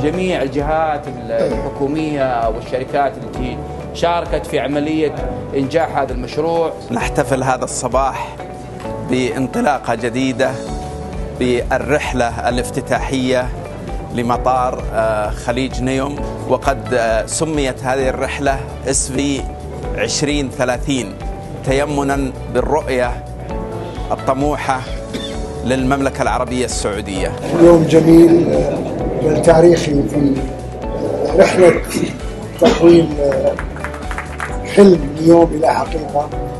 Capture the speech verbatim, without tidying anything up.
جميع الجهات الحكومية والشركات التي شاركت في عملية إنجاح هذا المشروع. نحتفل هذا الصباح بانطلاقة جديدة بالرحلة الافتتاحية لمطار خليج نيوم، وقد سميت هذه الرحلة اس في عشرين ثلاثين تيمنا بالرؤية الطموحة للمملكة العربية السعودية. يوم جميل والتاريخي في رحلة تحويل حلم نيوم إلى حقيقة.